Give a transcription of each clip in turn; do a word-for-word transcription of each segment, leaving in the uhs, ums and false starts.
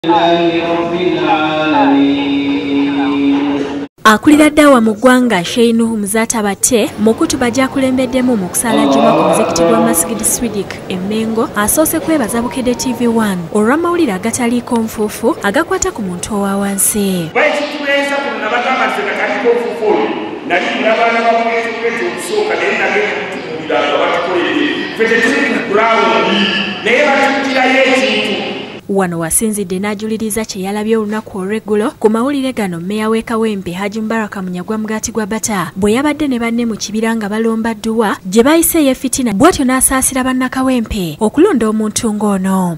Akulira ddawa mu ggwanga Sheikh Muzaata bate mukutuba gyakulembeddemu mu kusala juma ku muzikiti gwa Masigidi Swidik Emmengo asoose kwebaza Bukedde T V one olw'amawulire agataliiko nfuufu agakwata ku muntu owa wansi. Wano wasinzidde n'ajuliriza kye yalabye olunaku olw'eggulo ku mawulire gano mmeeya w'e Kawempe Haji Mbaraka Munyagwa Mugaati gwa Bata bwe yabadde ne banne mu kibira nga balomba dduwa gye bayise ye fitina bw'atyo n'asaasira bannakawempe okulonda omuntu ng'ono.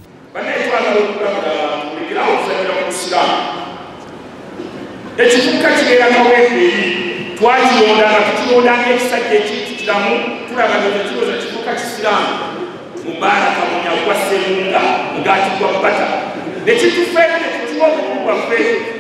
Ekivuka kibeera Kawempe twakilonda nga tukilonda ng'ekisajja ekiyitiramu tulaga ng'ekiroza kivuka Kisiraamu Mubaraka Munyagwa Ssemunga Mugaati gwa Bata nekitufeera nekituwa obukugu bwaffe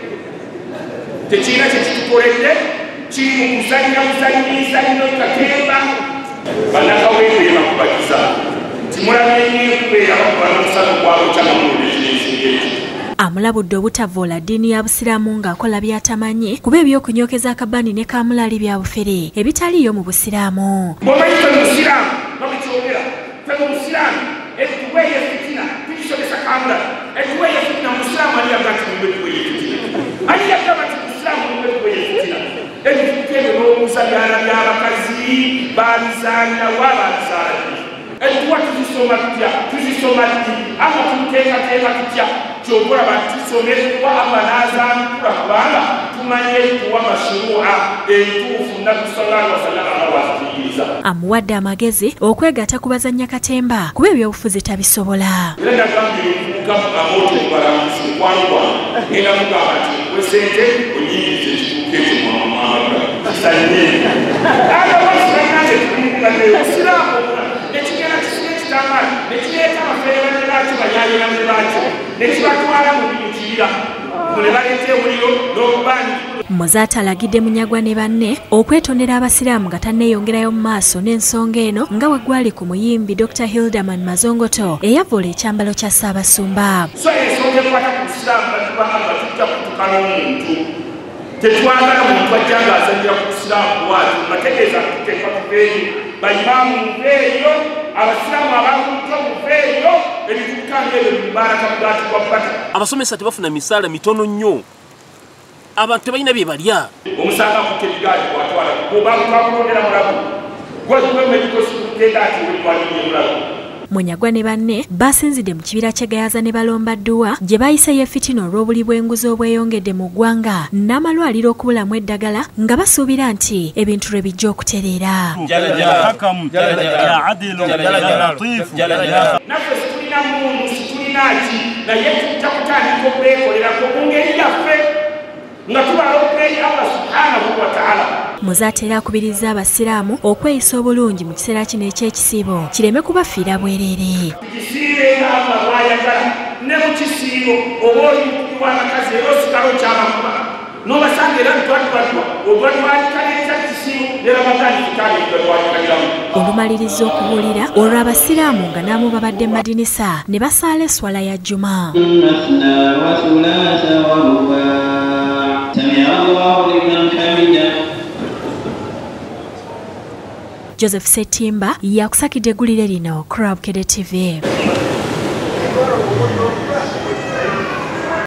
tekirina kyekitukoledde kiri mu kuzannya buzannyiza nnyo katemba bannakawempe bakubagiza timulabye nnyo kubeera bakuba n'omusano gwabwe kyamamulekinensingeeki. Amulabudde obutavoola ddiini ya Busiraamu ng'akola by'atamanyi kuba ebyokunyokeza akabani ne kamulali bya bufere ebitaliyo mu Busiraamu. Bw'omanyi mu Busiraamu babikyogera fego Busiraamu edduwe yefitina tukisomesa kamula edduwe yefitina Musiraamu ali yagati mu edduwe yefitina ali yagabati Busiraamu mu edduwe yefitina ebifuka ebyo n'obuuza byana by'abakazi babizaanira wa babizaala edduwa tuzisoma tutya tuzisoma ddi ama tumuteekateeka tutya kyobola batusomesebwa ama n'azankula kubanga tumanye edduwa mashruu'a entuufu Nabbi sallallahu alaihi wasallam awazikiriza. Amuwadde amagezi okwegatta ku bazannya katemba kuba ebyobufuzi tabisobola. Era nagambye okuvuga amoto mubalambuzi mukwano ngenda mugamba nti wesente onyingiza ekituuka ekyo mwamamaga kisalire aga wasiranate tulimugadde Busiraamu nekigenda kisula ekitamala nekireeta abafeere banne baakyo banyaye banne baakyo nekibatwala mu biyukirira mule baleeta omuliro n'okubaani. Muzaata alagidde Munyagwa ne banne okwetondera Abasiraamu nga tanneeyongerayo mu maaso n'ensonga eno nga we gwali ku muyimbi Doctor Hildaman Mazongoto eyavoola ekyambalo kya Ssaabasumba. So ensonga ekwata ku Busiraamu batubanga tujja kutukana omuntu tetwagala muntu ajja ng'azannyira ku Busiraamu bwatu bategeeza tuteeka tubeeyo bayimaamu mubeeyo Abasiraamu abakuto mubeeyo ebivukanga ebyo Mubaraka Mugaati gwa Bata. Abasomesa tebafuna misaala mitono nnyo abantu tebalina bye balya. Omusanga kukebigaali bwatwala kubantu bakulondera mulabu gwatuwe medical superintendent wetwalire mulabu. Munyagwa ne banne basinzidde mu kibira kye Gayaza ne balomba dduwa gye bayise ye fitina olw'obuli bw'enguzi obweyongedde mu ggwanga n'amalwaliro okubulamu eddagala nga basuubira nti ebintu lwe bijja okutereera. Naffe situlina muntu situlina ki naye tujja kutandika okwekolerako mu ngeri yaffe nga tubala okubeera Allah subhanahu wa ta'ala. Muzaata era akubiriza Abasiraamu okweyisa obulungi mu kiseera kino eky'ekisiibo kireme kubafiira bwereere. Tukisiibenga Allah bw'ayagala ne mu kisiibo oba oli mukubi w'amakazi era osigala okyamakuba n'obasanga era ntwadwadwa odwadwalikaleeta kisiibo era bagandikikale edwadwalikaliramu. Olumaliriza okubuulira olwo Abasiraamu nga naamu babadde mu madinisa ne basaala eswala ya Juma. Joseph Setimba yakusakidde eggulire lino ku Bukedde T V.